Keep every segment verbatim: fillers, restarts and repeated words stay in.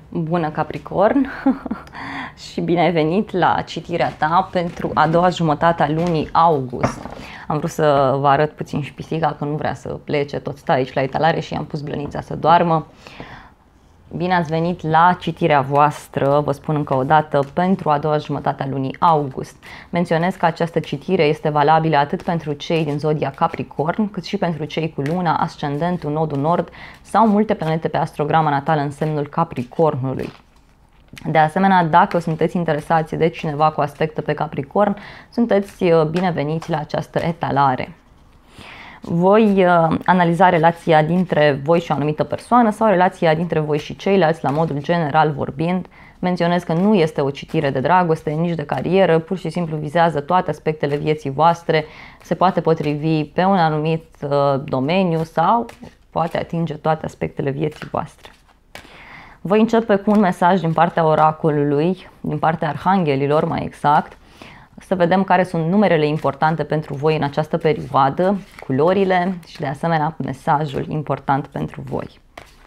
Bună, Capricorn, și bine ai venit la citirea ta pentru a doua jumătate a lunii august. Am vrut să vă arăt puțin și pisica, că nu vrea să plece, tot stă aici la etalare și i-am pus blănița să doarmă. Bine ați venit la citirea voastră, vă spun încă o dată, pentru a doua jumătate a lunii august. Menționez că această citire este valabilă atât pentru cei din zodia Capricorn, cât și pentru cei cu luna, ascendentul, nodul nord sau multe planete pe astrograma natală în semnul Capricornului. De asemenea, dacă sunteți interesați de cineva cu aspecte pe Capricorn, sunteți bineveniți la această etalare. Voi uh, analiza relația dintre voi și o anumită persoană sau relația dintre voi și ceilalți, la modul general vorbind. Menționez că nu este o citire de dragoste, nici de carieră, pur și simplu vizează toate aspectele vieții voastre, se poate potrivi pe un anumit uh, domeniu sau poate atinge toate aspectele vieții voastre. Voi începe cu un mesaj din partea oracolului, din partea arhanghelilor mai exact, să vedem care sunt numerele importante pentru voi în această perioadă, culorile și de asemenea mesajul important pentru voi.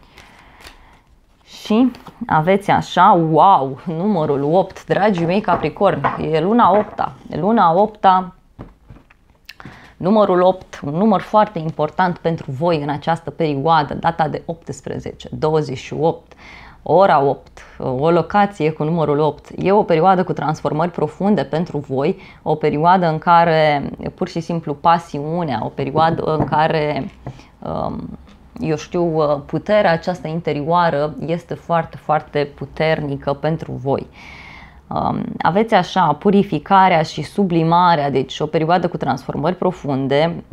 Și aveți așa, wow, numărul opt, dragii mei Capricorn, e luna opta, e luna opta, numărul opt, un număr foarte important pentru voi în această perioadă, data de optsprezece, douăzeci și opt, ora opt, o locație cu numărul opt. E o perioadă cu transformări profunde pentru voi, o perioadă în care pur și simplu pasiunea, o perioadă în care, eu știu, puterea aceasta interioară este foarte, foarte puternică pentru voi. Aveți așa purificarea și sublimarea, deci o perioadă cu transformări profunde.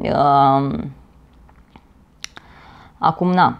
Acum, na,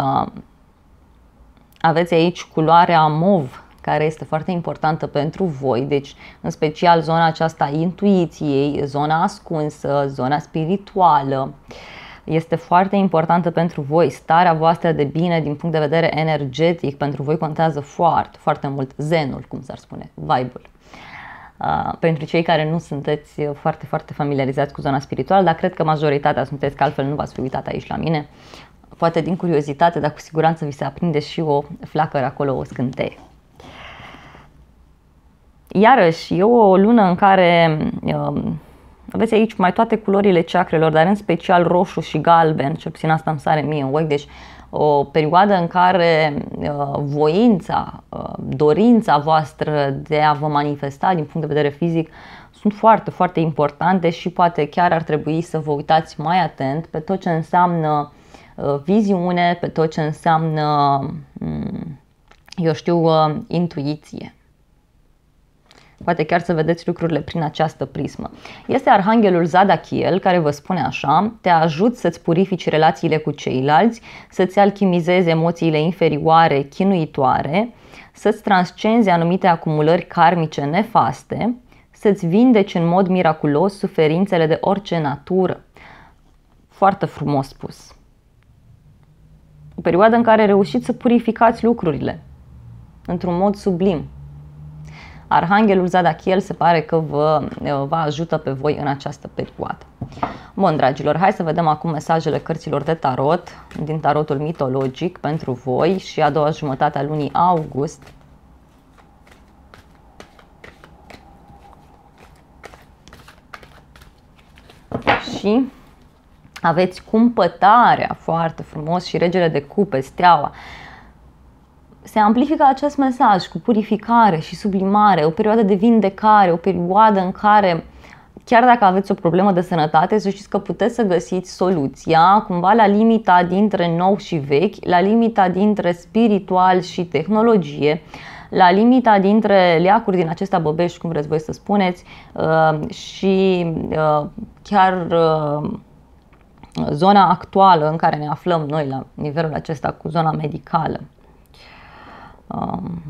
aveți aici culoarea mov, care este foarte importantă pentru voi, deci în special zona aceasta a intuiției, zona ascunsă, zona spirituală. Este foarte importantă pentru voi, starea voastră de bine din punct de vedere energetic, pentru voi contează foarte, foarte mult zenul, cum s-ar spune, vibe-ul. Uh, pentru cei care nu sunteți foarte, foarte familiarizați cu zona spirituală, dar cred că majoritatea sunteți, că altfel nu v-ați fi uitat aici la mine. Poate din curiozitate, dar cu siguranță vi se aprinde și o flacără acolo, o scânteie. Iarăși, e o lună în care uh, aveți aici mai toate culorile chakrelor, dar în special roșu și galben, cel puțin asta îmi sare mie în ochi, deci o perioadă în care uh, voința, uh, dorința voastră de a vă manifesta din punct de vedere fizic sunt foarte, foarte importante și poate chiar ar trebui să vă uitați mai atent pe tot ce înseamnă viziune, pe tot ce înseamnă, eu știu, intuiție. Poate chiar să vedeți lucrurile prin această prismă. Este arhanghelul Zadkiel care vă spune așa: te ajut să-ți purifici relațiile cu ceilalți, să-ți alchimizezi emoțiile inferioare, chinuitoare, să-ți transcenzi anumite acumulări karmice nefaste, să-ți vindeci în mod miraculos suferințele de orice natură. Foarte frumos spus. O perioadă în care reușiți să purificați lucrurile într-un mod sublim. Arhanghelul Zadkiel se pare că vă, vă ajută pe voi în această perioadă. Bun, dragilor, hai să vedem acum mesajele cărților de tarot din tarotul mitologic pentru voi și a doua jumătate a lunii august. Și aveți cumpătarea, foarte frumos, și regele de cupe, steaua. Se amplifică acest mesaj cu purificare și sublimare, o perioadă de vindecare, o perioadă în care, chiar dacă aveți o problemă de sănătate, să știți că puteți să găsiți soluția cumva la limita dintre nou și vechi, la limita dintre spiritual și tehnologie, la limita dintre leacuri din acestea băbești, cum vreți voi să spuneți, și chiar zona actuală în care ne aflăm noi la nivelul acesta cu zona medicală. Um,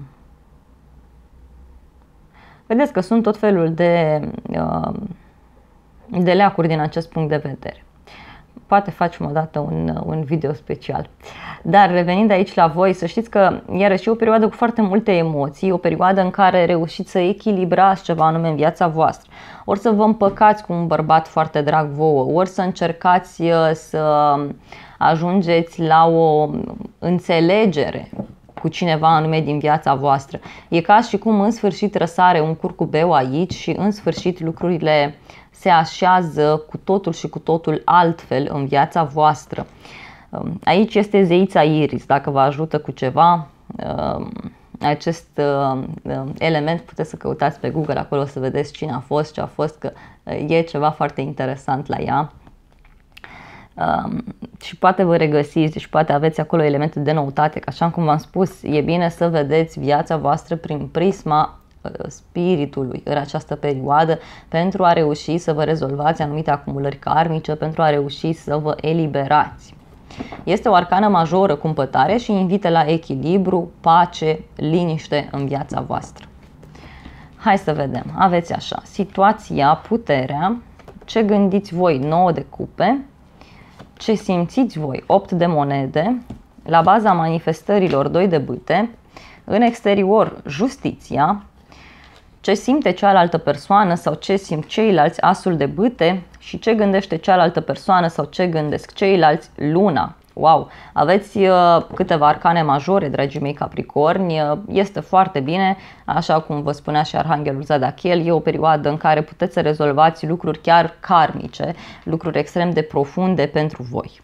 vedeți că sunt tot felul de, uh, de leacuri din acest punct de vedere. Poate facem o dată un, un video special. Dar revenind aici la voi, să știți că iarăși e o perioadă cu foarte multe emoții, o perioadă în care reușiți să echilibrați ceva anume în viața voastră. Ori să vă împăcați cu un bărbat foarte drag vouă, ori să încercați să ajungeți la o înțelegere cu cineva anume din viața voastră. E ca și cum în sfârșit răsare un curcubeu aici și în sfârșit lucrurile se așează cu totul și cu totul altfel în viața voastră. Aici este zeița Iris, dacă vă ajută cu ceva. Acest element puteți să căutați pe Google, acolo să vedeți cine a fost, ce a fost, că e ceva foarte interesant la ea. Um, și poate vă regăsiți și poate aveți acolo elemente de noutate, că așa cum v-am spus, e bine să vedeți viața voastră prin prisma uh, spiritului în această perioadă pentru a reuși să vă rezolvați anumite acumulări karmice, pentru a reuși să vă eliberați. Este o arcană majoră, cumpătare, și invită la echilibru, pace, liniște în viața voastră. Hai să vedem. Aveți așa, situația, puterea, ce gândiți voi, nouă de cupe, ce simțiți voi, opt de monede, la baza manifestărilor, doi de bâte, în exterior, justiția, ce simte cealaltă persoană sau ce simt ceilalți, asul de bâte, și ce gândește cealaltă persoană sau ce gândesc ceilalți, luna. Wow! Aveți uh, câteva arcane majore, dragii mei Capricorni, uh, este foarte bine, așa cum vă spunea și Arhanghelul Zadachiel, e o perioadă în care puteți să rezolvați lucruri chiar karmice, lucruri extrem de profunde pentru voi.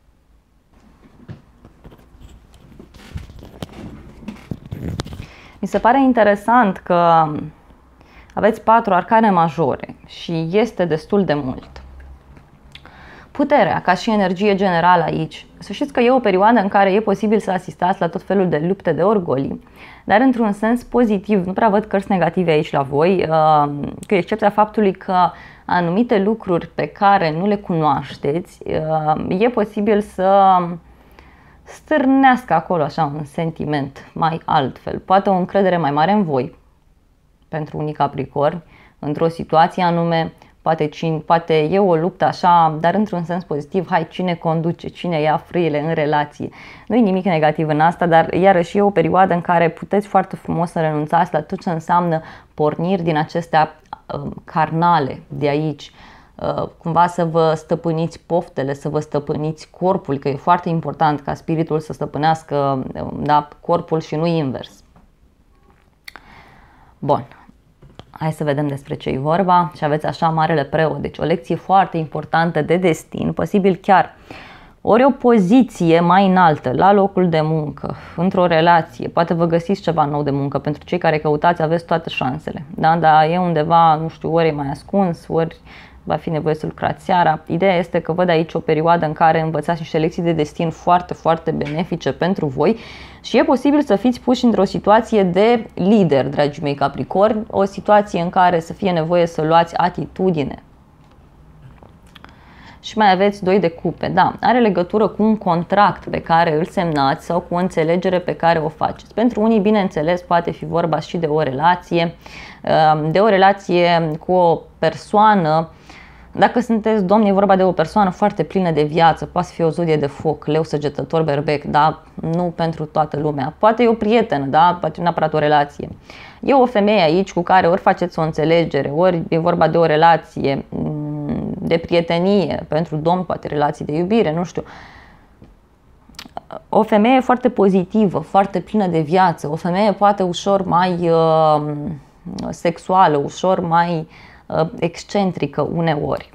Mi se pare interesant că aveți patru arcane majore și este destul de mult. Puterea, ca și energie generală aici. Să știți că e o perioadă în care e posibil să asistați la tot felul de lupte de orgolii, dar într-un sens pozitiv. Nu prea văd cărți negative aici la voi, cu excepția faptului că anumite lucruri pe care nu le cunoașteți, e posibil să stârnească acolo așa un sentiment mai altfel. Poate o încredere mai mare în voi, pentru unii Capricorni, într-o situație anume. Poate, cine, poate e o luptă așa, dar într-un sens pozitiv, hai, cine conduce, cine ia frâiele în relație. Nu e nimic negativ în asta, dar iarăși e o perioadă în care puteți foarte frumos să renunțați la tot ce înseamnă porniri din acestea uh, carnale de aici. Uh, cumva să vă stăpâniți poftele, să vă stăpâniți corpul, că e foarte important ca spiritul să stăpânească uh, da, corpul și nu invers. Bun. Hai să vedem despre ce e vorba. Și aveți așa Marele Preot, deci o lecție foarte importantă de destin, posibil chiar ori o poziție mai înaltă la locul de muncă, într-o relație, poate vă găsiți ceva nou de muncă, pentru cei care căutați aveți toate șansele, da? Dar e undeva, nu știu, ori e mai ascuns, ori va fi nevoie să lucrați seara. Ideea este că văd aici o perioadă în care învățați niște lecții de destin foarte, foarte benefice pentru voi și e posibil să fiți puși într-o situație de lider, dragii mei Capricorni, o situație în care să fie nevoie să luați atitudine. Și mai aveți doi de cupe, da, are legătură cu un contract pe care îl semnați sau cu o înțelegere pe care o faceți. Pentru unii, bineînțeles, poate fi vorba și de o relație, de o relație cu o persoană. Dacă sunteți domni, e vorba de o persoană foarte plină de viață, poate fi o zodie de foc, leu, săgetător, berbec, dar nu pentru toată lumea. Poate e o prietenă, da? Poate nu neapărat o relație. E o femeie aici cu care ori faceți o înțelegere, ori e vorba de o relație de prietenie, pentru domni, poate relații de iubire, nu știu. O femeie foarte pozitivă, foarte plină de viață, o femeie poate ușor mai uh, sexuală, ușor mai uh, excentrică uneori.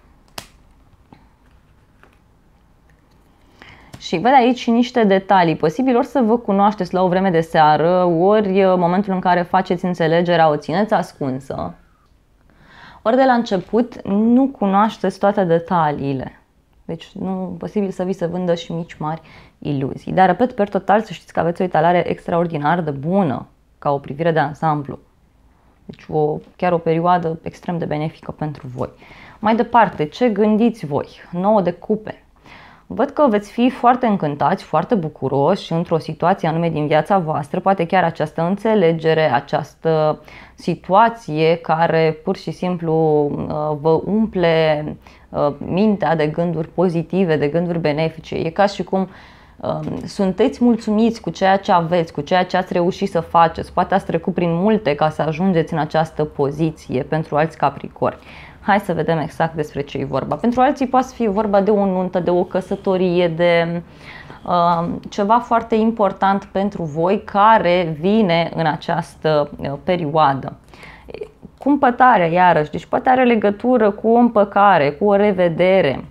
Și văd aici niște detalii, posibil ori să vă cunoașteți la o vreme de seară, ori în momentul în care faceți înțelegerea o țineți ascunsă, ori de la început nu cunoașteți toate detaliile. Deci nu e posibil să vi se vândă și mici mari iluzii. Dar, repet, per total, să știți că aveți o etalare extraordinar de bună, ca o privire de ansamblu. Deci o, chiar o perioadă extrem de benefică pentru voi. Mai departe, ce gândiți voi? nouă de cupe. Văd că veți fi foarte încântați, foarte bucuroși într-o situație anume din viața voastră, poate chiar această înțelegere, această situație care pur și simplu vă umple mintea de gânduri pozitive, de gânduri benefice. E ca și cum sunteți mulțumiți cu ceea ce aveți, cu ceea ce ați reușit să faceți. Poate ați trecut prin multe ca să ajungeți în această poziție pentru alți Capricorni. Hai să vedem exact despre ce e vorba. Pentru alții poate fi vorba de o nuntă, de o căsătorie, de ceva foarte important pentru voi care vine în această perioadă. Cumpătarea, iarăși, deci poate are legătură cu o împăcare, cu o revedere,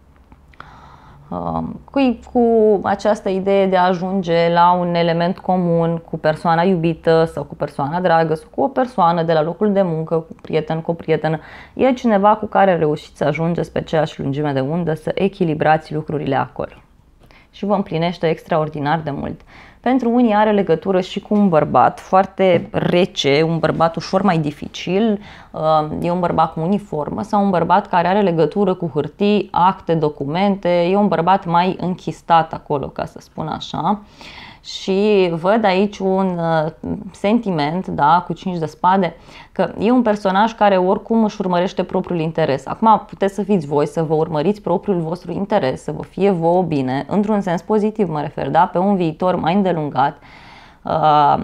cu, cu această idee de a ajunge la un element comun cu persoana iubită sau cu persoana dragă sau cu o persoană de la locul de muncă, cu prieten, cu o prietenă. E cineva cu care reușiți să ajungeți pe aceeași lungime de undă, să echilibrați lucrurile acolo. Și vă împlinește extraordinar de mult. Pentru unii are legătură și cu un bărbat foarte rece, un bărbat ușor mai dificil, e un bărbat cu uniformă sau un bărbat care are legătură cu hârtii, acte, documente, e un bărbat mai închistat acolo, ca să spun așa. Și văd aici un sentiment, da, cu cinci de spade, că e un personaj care oricum își urmărește propriul interes. Acum puteți să fiți voi, să vă urmăriți propriul vostru interes, să vă fie vouă bine, într-un sens pozitiv mă refer, da, pe un viitor mai îndelungat, uh,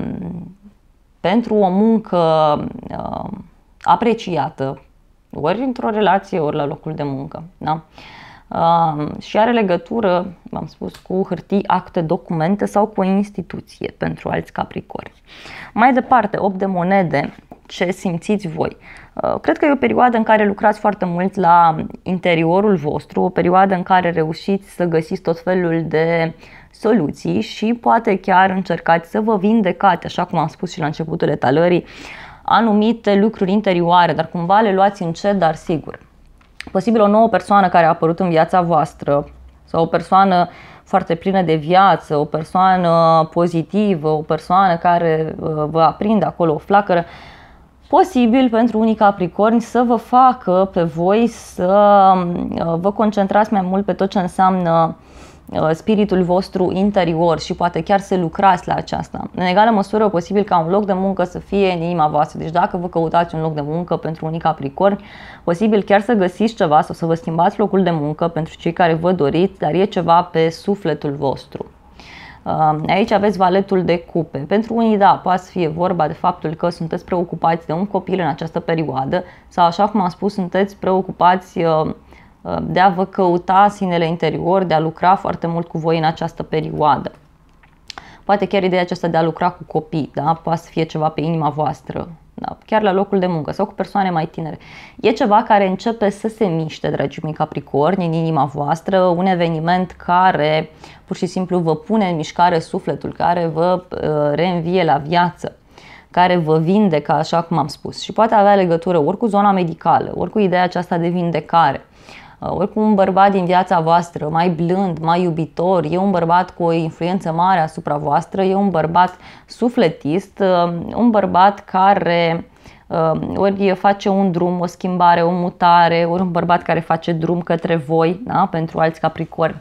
pentru o muncă uh, apreciată, ori într-o relație, ori la locul de muncă, da? Uh, și are legătură, v-am spus, cu hârtii, acte, documente sau cu o instituție pentru alți capricorni. Mai departe, opt de monede, ce simțiți voi? Uh, cred că e o perioadă în care lucrați foarte mult la interiorul vostru, o perioadă în care reușiți să găsiți tot felul de soluții și poate chiar încercați să vă vindecați, așa cum am spus și la începutul etalării, anumite lucruri interioare, dar cumva le luați încet, dar sigur. Posibil o nouă persoană care a apărut în viața voastră sau o persoană foarte plină de viață, o persoană pozitivă, o persoană care vă aprinde acolo o flacără, posibil pentru unii capricorni să vă facă pe voi să vă concentrați mai mult pe tot ce înseamnă spiritul vostru interior și poate chiar să lucrați la aceasta. În egală măsură, posibil ca un loc de muncă să fie în inima voastră. Deci dacă vă căutați un loc de muncă pentru unii capricorni, posibil chiar să găsiți ceva sau să vă schimbați locul de muncă pentru cei care vă doriți, dar e ceva pe sufletul vostru. Aici aveți valetul de cupe. Pentru unii, da, poate să fie vorba de faptul că sunteți preocupați de un copil în această perioadă sau, așa cum am spus, sunteți preocupați de a vă căuta sinele interior, de a lucra foarte mult cu voi în această perioadă. Poate chiar ideea aceasta de a lucra cu copii, da? Poate să fie ceva pe inima voastră, da? Chiar la locul de muncă sau cu persoane mai tinere. E ceva care începe să se miște, dragii mei capricorni, în inima voastră, un eveniment care pur și simplu vă pune în mișcare sufletul, care vă uh, reînvie la viață, care vă vindecă, așa cum am spus. Și poate avea legătură ori cu zona medicală, ori cu ideea aceasta de vindecare. Ori cu un bărbat din viața voastră mai blând, mai iubitor, e un bărbat cu o influență mare asupra voastră, e un bărbat sufletist, un bărbat care ori face un drum, o schimbare, o mutare, ori un bărbat care face drum către voi, da? Pentru alți capricorni.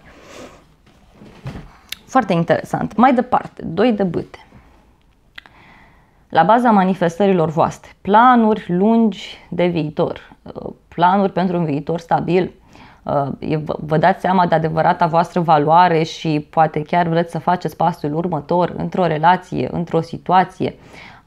Foarte interesant. Mai departe, doi de bâte. La baza manifestărilor voastre, planuri lungi de viitor, planuri pentru un viitor stabil, vă dați seama de adevărata voastră valoare și poate chiar vreți să faceți pasul următor într-o relație, într-o situație.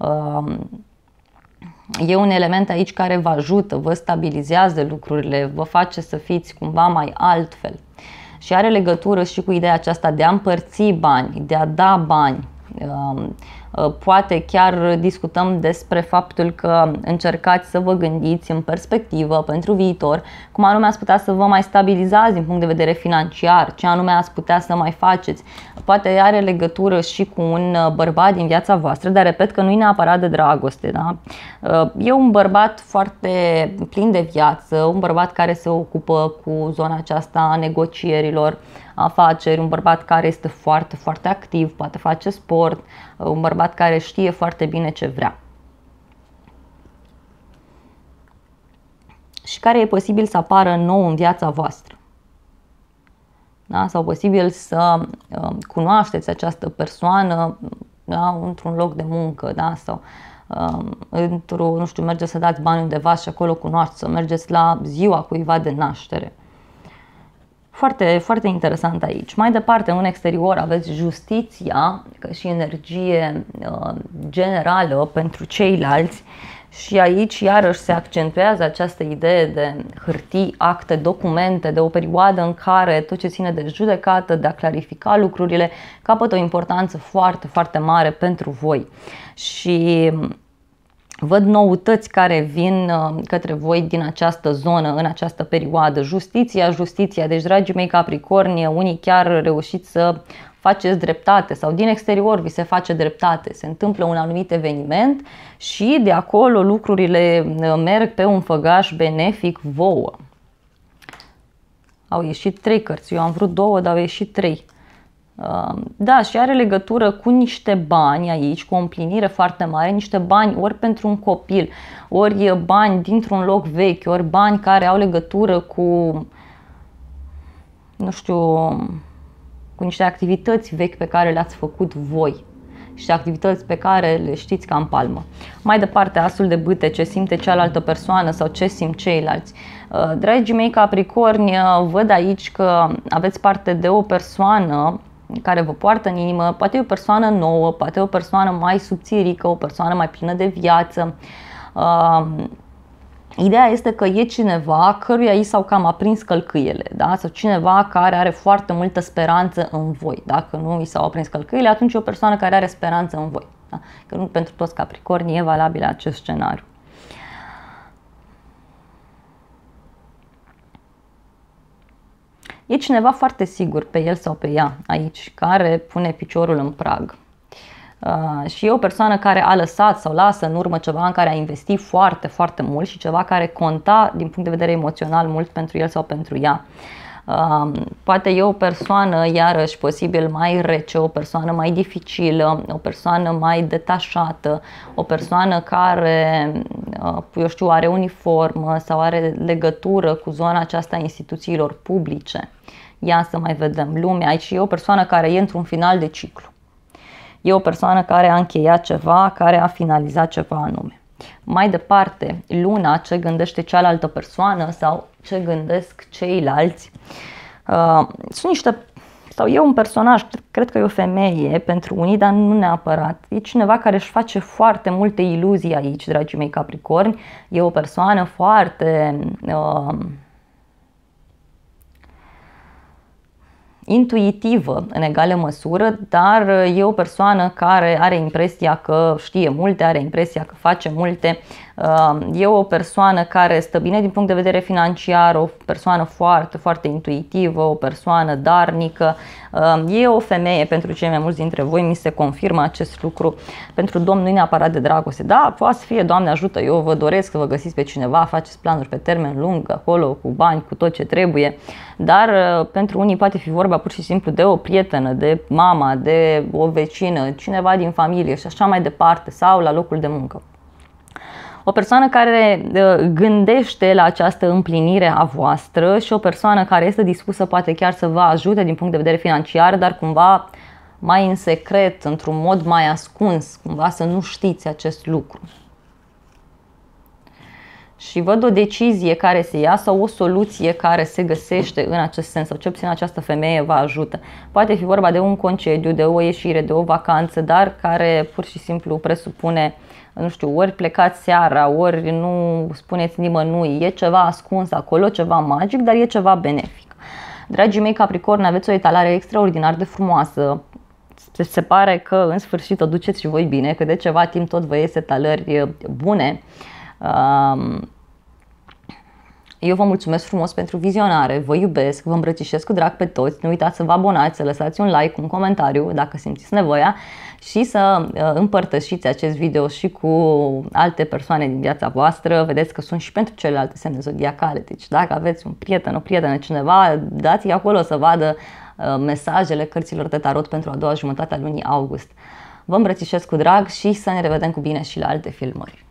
E un element aici care vă ajută, vă stabilizează lucrurile, vă face să fiți cumva mai altfel. Și are legătură și cu ideea aceasta de a împărți bani, de a da bani. Poate chiar discutăm despre faptul că încercați să vă gândiți în perspectivă pentru viitor, cum anume ați putea să vă mai stabilizați din punct de vedere financiar, ce anume ați putea să mai faceți. Poate are legătură și cu un bărbat din viața voastră, dar repet că nu e neapărat de dragoste. Da? E un bărbat foarte plin de viață, un bărbat care se ocupă cu zona aceasta a negocierilor, afaceri, un bărbat care este foarte, foarte activ, poate face sport, un bărbat care știe foarte bine ce vrea. Și care e posibil să apară nou în viața voastră. Da? Sau posibil să uh, cunoașteți această persoană, da? Într-un loc de muncă, da? Sau uh, într-o, nu știu, mergeți să dați bani undeva și acolo cunoașteți, sau mergeți la ziua cuiva de naștere. Foarte, foarte interesant aici. Mai departe, în exterior, aveți justiția, ca și energie uh, generală pentru ceilalți Și aici iarăși se accentuează această idee de hârtii, acte, documente, de o perioadă în care tot ce ține de judecată, de a clarifica lucrurile, capătă o importanță foarte, foarte mare pentru voi. Și văd noutăți care vin către voi din această zonă, în această perioadă. Justiția, justiția. Deci, dragii mei Capricorni, unii chiar reușiți să faceți dreptate sau din exterior vi se face dreptate. Se întâmplă un anumit eveniment și de acolo lucrurile merg pe un făgaș benefic vouă. Au ieșit trei cărți. Eu am vrut două, dar au ieșit trei. Da, și are legătură cu niște bani aici, cu o împlinire foarte mare, niște bani ori pentru un copil, ori bani dintr-un loc vechi, ori bani care au legătură cu, nu știu, cu niște activități vechi pe care le-ați făcut voi, niște activități pe care le știți ca în palmă. Mai departe, asul de bâte, ce simte cealaltă persoană sau ce simt ceilalți. Dragii mei Capricorni, văd aici că aveți parte de o persoană care vă poartă în inimă, poate e o persoană nouă, poate e o persoană mai subțirică, o persoană mai plină de viață. Uh, ideea este că e cineva căruia i s-au cam aprins călcâiele, da? Sau cineva care are foarte multă speranță în voi. Dacă nu i s-au aprins călcâiele, atunci e o persoană care are speranță în voi. Da? Că nu pentru toți Capricorni e valabil acest scenariu. E cineva foarte sigur pe el sau pe ea aici, care pune piciorul în prag. Uh, și e o persoană care a lăsat sau lasă în urmă ceva în care a investit foarte, foarte mult și ceva care conta din punct de vedere emoțional mult pentru el sau pentru ea. Uh, poate e o persoană, iarăși, posibil mai rece, o persoană mai dificilă, o persoană mai detașată, o persoană care, uh, eu știu, are uniformă sau are legătură cu zona aceasta a instituțiilor publice. Ia să mai vedem. Lumea aici e o persoană care e într-un final de ciclu. E o persoană care a încheiat ceva, care a finalizat ceva anume. Mai departe, luna, ce gândește cealaltă persoană sau ce gândesc ceilalți. Uh, sunt niște, sau e un personaj, cred că e o femeie pentru unii, dar nu neapărat. E cineva care își face foarte multe iluzii aici, dragii mei Capricorni. E o persoană foarte Uh, intuitivă în egală măsură, dar e o persoană care are impresia că știe multe, are impresia că face multe. E o persoană care stă bine din punct de vedere financiar, o persoană foarte, foarte intuitivă, o persoană darnică. E o femeie, pentru cei mai mulți dintre voi mi se confirmă acest lucru. Pentru domn nu e neapărat de dragoste. Da, poate să fie, Doamne ajută, eu vă doresc să vă găsiți pe cineva, faceți planuri pe termen lung acolo, cu bani, cu tot ce trebuie, dar pentru unii poate fi vorba pur și simplu de o prietenă, de mama, de o vecină, cineva din familie și așa mai departe, sau la locul de muncă. O persoană care gândește la această împlinire a voastră și o persoană care este dispusă poate chiar să vă ajute din punct de vedere financiar, dar cumva mai în secret, într-un mod mai ascuns, cumva să nu știți acest lucru. Și văd o decizie care se ia sau o soluție care se găsește în acest sens, sau cel puțin această femeie vă ajută. Poate fi vorba de un concediu, de o ieșire, de o vacanță, dar care pur și simplu presupune, nu știu, ori plecați seara, ori nu spuneți nimănui, e ceva ascuns acolo, ceva magic, dar e ceva benefic. Dragii mei Capricorni, aveți o etalare extraordinar de frumoasă. Se pare că în sfârșit o duceți și voi bine, că de ceva timp tot vă ies etalări bune. Eu vă mulțumesc frumos pentru vizionare, vă iubesc, vă îmbrățișez cu drag pe toți. Nu uitați să vă abonați, să lăsați un like, un comentariu dacă simțiți nevoia și să împărtășiți acest video și cu alte persoane din viața voastră. Vedeți că sunt și pentru celelalte semne zodiacale, deci dacă aveți un prieten, o prietenă, cineva, dați-i acolo să vadă mesajele cărților de tarot pentru a doua jumătate a lunii august. Vă îmbrățișez cu drag și să ne revedem cu bine și la alte filmări.